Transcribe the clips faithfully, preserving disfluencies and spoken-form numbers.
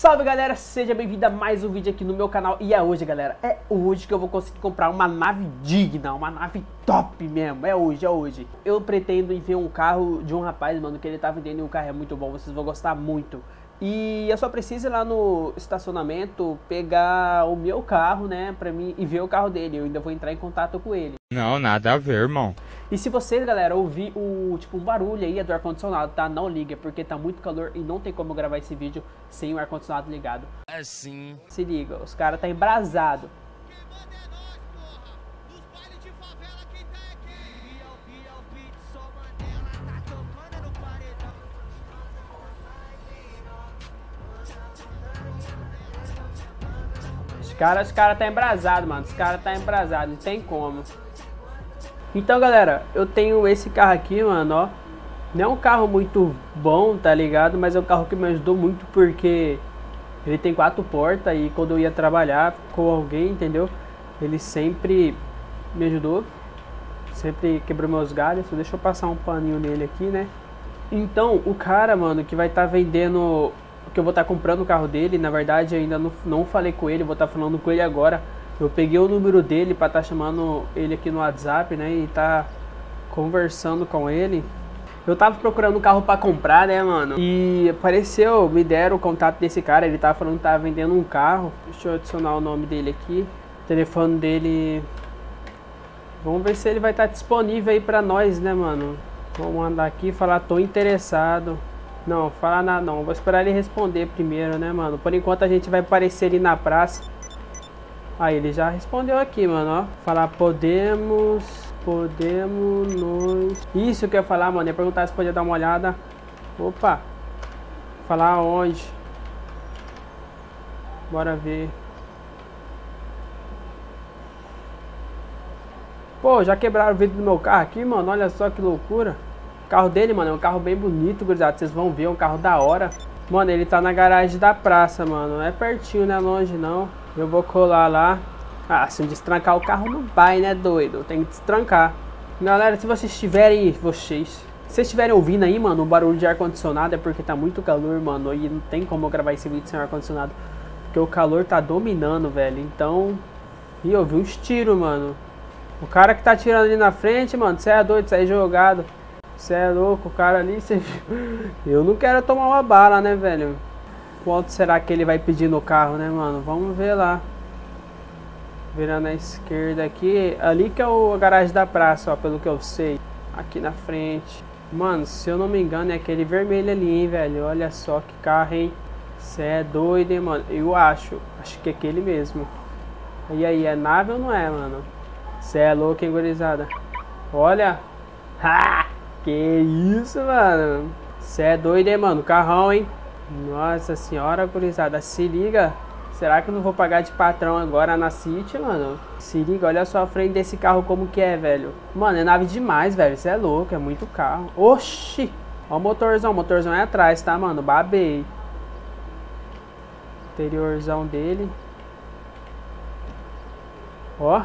Salve galera, seja bem-vindo a mais um vídeo aqui no meu canal. E é hoje galera, é hoje que eu vou conseguir comprar uma nave digna, uma nave top mesmo. É hoje, é hoje. Eu pretendo ver um carro de um rapaz, mano, que ele tá vendendo e o carro é muito bom, vocês vão gostar muito. E eu só preciso ir lá no estacionamento, pegar o meu carro, né, pra mim, e ver o carro dele. Eu ainda vou entrar em contato com ele. Não, nada a ver, irmão. E se vocês, galera, ouvir o, tipo, um barulho aí é do ar-condicionado, tá? Não liga, porque tá muito calor e não tem como gravar esse vídeo sem o ar-condicionado ligado. É sim. Se liga, os caras tá embrasado. Os caras, os caras tá embrasado, mano. Os caras tá embrasado, não tem como. Então, galera, eu tenho esse carro aqui, mano, ó. Não é um carro muito bom, tá ligado? Mas é um carro que me ajudou muito porque ele tem quatro portas e quando eu ia trabalhar com alguém, entendeu? Ele sempre me ajudou. Sempre quebrou meus galhos. Deixa eu passar um paninho nele aqui, né? Então, o cara, mano, que vai estar tá vendendo... Que eu vou estar tá comprando o carro dele, na verdade, eu ainda não, não falei com ele, vou estar tá falando com ele agora. Eu peguei o número dele para estar tá chamando ele aqui no WhatsApp, né? E tá conversando com ele. Eu tava procurando um carro para comprar, né, mano? E apareceu, me deram o contato desse cara. Ele tava falando que tava vendendo um carro. Deixa eu adicionar o nome dele aqui. O telefone dele... Vamos ver se ele vai estar tá disponível aí para nós, né, mano? Vamos andar aqui e falar, tô interessado. Não, falar nada não. Vou esperar ele responder primeiro, né, mano? Por enquanto a gente vai aparecer ali na praça. Aí ele já respondeu aqui, mano, ó. Falar, podemos... Podemos nos... Isso que eu ia falar, mano. Ia perguntar se podia dar uma olhada. Opa. Falar onde. Bora ver. Pô, já quebraram o vidro do meu carro aqui, mano. Olha só que loucura. O carro dele, mano, é um carro bem bonito, gurizada. Vocês vão ver, é um carro da hora. Mano, ele tá na garagem da praça, mano. É pertinho, não é longe, não. Eu vou colar lá. Ah, se eu destrancar o carro não vai, né, doido? Tem que destrancar. Galera, se vocês estiverem... Vocês... Se vocês estiverem ouvindo aí, mano, o barulho de ar-condicionado é porque tá muito calor, mano. E não tem como eu gravar esse vídeo sem ar-condicionado. Porque o calor tá dominando, velho. Então... Ih, eu vi uns tiros, mano. O cara que tá tirando ali na frente, mano, você é doido, você é jogado. Você é louco, o cara ali, você viu? Eu não quero tomar uma bala, né, velho? Quanto será que ele vai pedir no carro, né, mano? Vamos ver lá. Virando à esquerda aqui. Ali que é o, a garagem da praça, ó, pelo que eu sei. Aqui na frente. Mano, se eu não me engano, é aquele vermelho ali, hein, velho? Olha só que carro, hein? Você é doido, hein, mano? Eu acho. Acho que é aquele mesmo. E aí, é nave ou não é, mano? Você é louco, hein, gurizada? Olha. Ha! Que isso, mano? Você é doido, hein, mano? Carrão, hein? Nossa senhora, gurizada. Se liga. Será que eu não vou pagar de patrão agora na City, mano? Se liga, olha só a frente desse carro como que é, velho. Mano, é nave demais, velho. Você é louco, é muito carro. Oxi! Ó o motorzão. O motorzão é atrás, tá, mano? Babei. Interiorzão dele. Ó.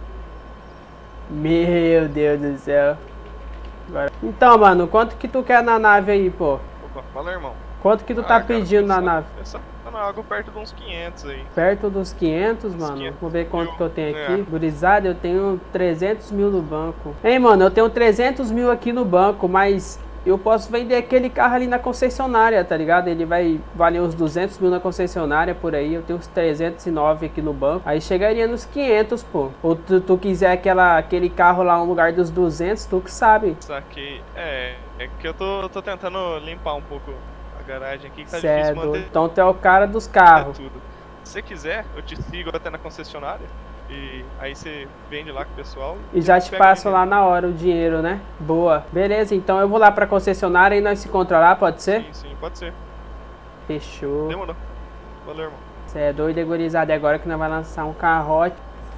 Meu Deus do céu. Agora. Então, mano, quanto que tu quer na nave aí, pô? Opa, fala, irmão. Quanto que tu ah, tá cara, pedindo na essa, nave? Essa tá na água perto de uns quinhentos aí. Perto dos quinhentos, mano? quinhentos. Vamos ver quanto Eu, que eu tenho é. aqui. Gurizada, eu tenho trezentos mil no banco. Hein, mano, eu tenho trezentos mil aqui no banco, mas eu posso vender aquele carro ali na concessionária, tá ligado? Ele vai valer uns duzentos mil na concessionária, por aí. Eu tenho uns trezentos e nove aqui no banco. Aí chegaria nos quinhentos, pô. Ou tu, tu quiser aquela, aquele carro lá no lugar dos duzentos, tu que sabe. Saquei. É, é que eu tô, tô tentando limpar um pouco a garagem aqui, que tá Certo. difícil manter. Então tu é o cara dos carros. Tudo. Se você quiser, eu te sigo até na concessionária. E aí você vende lá com o pessoal. E já te passo lá na hora o dinheiro, né? Boa. Beleza, então eu vou lá pra concessionária e nós se encontramos lá, pode ser? Sim, sim, pode ser. Fechou. Demorou. Valeu, irmão. Você é doido, é gurizada. É agora que nós vamos lançar um carrote.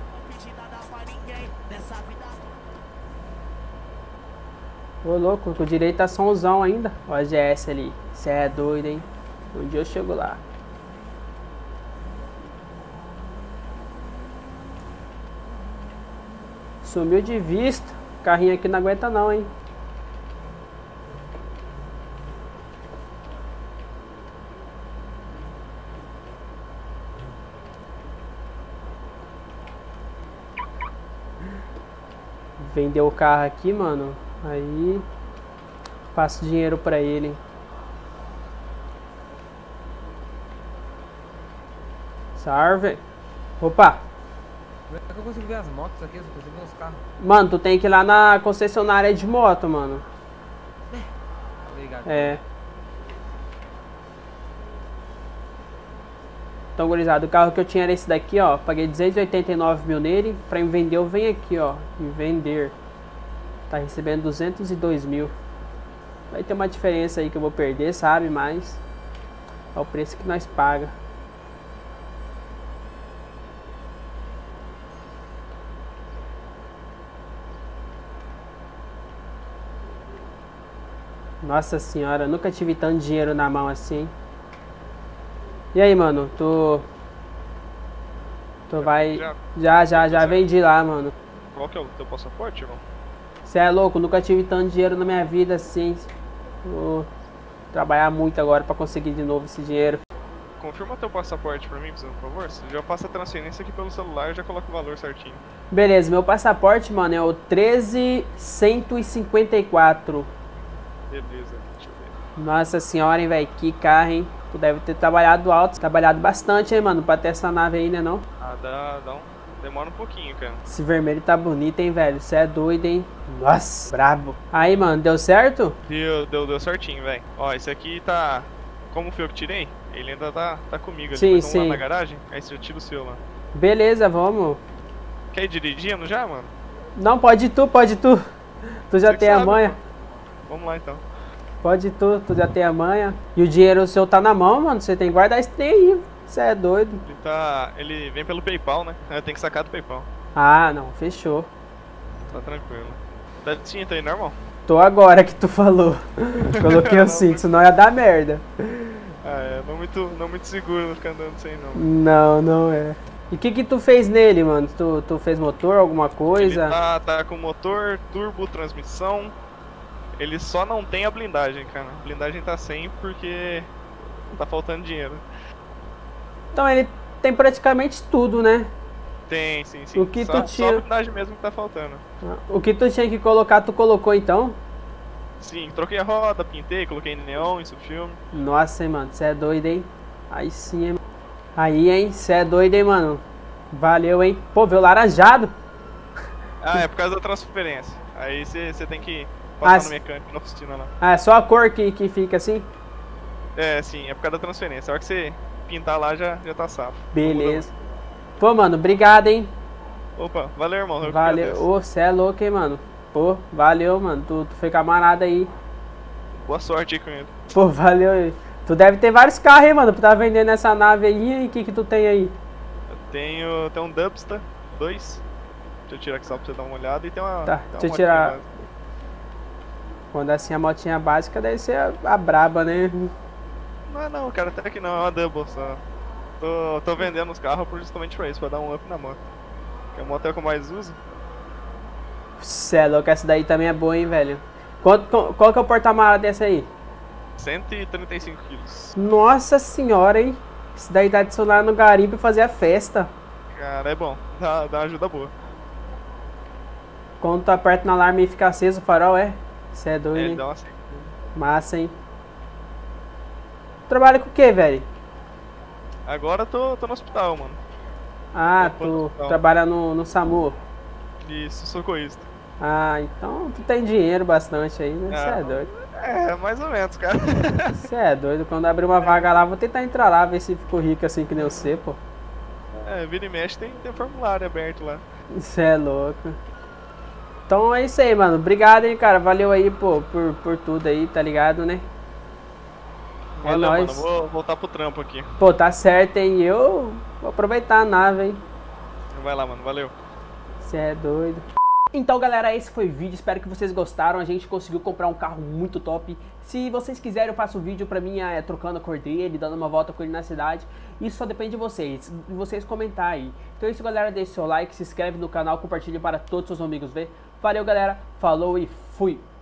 Ô, louco, com direito a somzão ainda. Ó a G S ali. Você é doido, hein? Um dia eu chego lá. Sumiu de vista. O carrinho aqui não aguenta não, hein? vender o carro aqui, mano. Aí passo dinheiro pra ele. Salve. Opa. Como é que eu consigo ver as motos aqui? Eu só consigo ver os carros. Mano, tu tem que ir lá na concessionária de moto, mano. Obrigado. É. Então, gurizada, o carro que eu tinha era esse daqui, ó. Paguei duzentos e oitenta e nove mil nele. Pra me vender, eu venho aqui, ó. Em vender. Tá recebendo duzentos e dois mil. Vai ter uma diferença aí que eu vou perder, sabe? Mas é o preço que nós paga. Nossa senhora, nunca tive tanto dinheiro na mão assim. E aí, mano, tu... Tu vai... Já. Já, já, já vendi lá, mano. Qual que é o teu passaporte, irmão? Você é louco, nunca tive tanto dinheiro na minha vida assim. Vou trabalhar muito agora pra conseguir de novo esse dinheiro. Confirma teu passaporte pra mim, por favor. Você já passa a transferência aqui pelo celular e já coloca o valor certinho. Beleza, meu passaporte, mano, é o treze cento e cinquenta e quatro. Beleza, deixa eu ver. Nossa senhora, hein, velho, que carro, hein. Tu deve ter trabalhado alto, trabalhado bastante, hein, mano, pra ter essa nave aí, né, não? Ah, dá, dá um... demora um pouquinho, cara. Esse vermelho tá bonito, hein, velho, você é doido, hein. Nossa, brabo. Aí, mano, deu certo? Deu, deu, deu certinho, velho. Ó, esse aqui tá... Como foi eu que tirei? Ele ainda tá, tá comigo ali. Sim, Mas vamos lá sim. na garagem? Aí você tira o seu lá. Beleza, vamos. Quer ir dirigindo já, mano? Não, pode ir tu, pode ir tu. Tu já Você que tem a sabe, manha. mano. Vamos lá, então. Pode ir tu, tu já tem a manha. E o dinheiro seu tá na mão, mano. Você tem que guardar esse trem aí. Você é doido. Ele tá... Ele vem pelo PayPal, né? É, tem que sacar do PayPal. Ah, não, fechou. Tá tranquilo. Tá de cinto aí, né, irmão? Tô agora que tu falou. Coloquei o cinto, senão ia dar merda. Ah, é. Não muito, não muito seguro não ficar andando sem, não. Não, não é. E o que que tu fez nele, mano? Tu, tu fez motor, alguma Ele coisa? tá, tá com motor, turbo, transmissão. Ele só não tem a blindagem, cara. A blindagem tá sem porque tá faltando dinheiro. Então ele tem praticamente tudo, né? Tem, sim, sim. O que só, tu só tinha- a blindagem mesmo que tá faltando. O que tu tinha que colocar, tu colocou então? Sim, troquei a roda, pintei, coloquei neon, isso filme. Nossa, hein, mano, você é doido, hein? Aí sim, hein? Aí, hein? Você é doido, hein, mano? Valeu, hein? Pô, veio laranjado. Ah, é por causa da transferência. Aí você tem que passar Ah, no se- mecânico, na oficina lá. Ah, é só a cor que, que fica assim? É, sim, é por causa da transferência. A hora que você pintar lá já, já tá safo. Beleza. Pô, mano, obrigado, hein? Opa, valeu, irmão. Eu que Valeu. agradeço. Ô, você é louco, hein, mano? Pô, valeu, mano. Tu, tu foi camarada aí. Boa sorte aí com ele. Pô, valeu aí. Tu deve ter vários carros, hein, mano? Pra tá vendendo essa nave aí. E o que que tu tem aí? Eu tenho, tenho um Dubster dois. Deixa eu tirar aqui só pra você dar uma olhada. E tem uma. Tá, tem uma deixa eu motinha tirar. básica. Quando é assim a motinha básica, deve ser a, a braba, né? Não é não, cara, até que não, é uma Double só. Tô, tô vendendo os carros por- justamente pra isso, pra dar um up na moto. Que a moto é o que eu mais uso. Cê é louco, essa daí também é boa, hein, velho? Quanto, qual, qual que é o porta-mala dessa aí? cento e trinta e cinco quilos. Nossa senhora, hein? Isso daí dá adicionar no garimpo e fazer a festa. Cara, é bom, dá, dá uma ajuda boa. Quando tu aperta no alarme e fica aceso o farol, é? Cê é doido, É, hein? dá uma assim. Massa, hein? Trabalha com o que, velho? Agora eu tô, tô no hospital, mano. Ah, Tô no tu hospital. trabalha no, no SAMU. Isso, socorrista. Ah, então tu tem dinheiro bastante aí, né? Você Ah, é doido. É, mais ou menos, cara. Você é doido. Quando abrir uma vaga lá, vou tentar entrar lá, ver se fico rico assim que nem você, pô. É, vira e mexe, tem, tem formulário aberto lá. Você é louco. Então é isso aí, mano. Obrigado, hein, cara. Valeu aí, pô, por, por tudo aí, tá ligado, né? É Valeu, nóis. mano, vou voltar pro trampo aqui. Pô, tá certo, hein? Eu vou aproveitar a nave, hein? Vai lá, mano, valeu. Você é doido. Então, galera, esse foi o vídeo. Espero que vocês gostaram. A gente conseguiu comprar um carro muito top. Se vocês quiserem, eu faço um vídeo pra mim é, trocando a cor dele, dando uma volta com ele na cidade. Isso só depende de vocês, de vocês comentarem aí. Então é isso, galera. Deixe seu like, se inscreve no canal, compartilhe para todos os seus amigos ver. Valeu, galera. Falou e fui!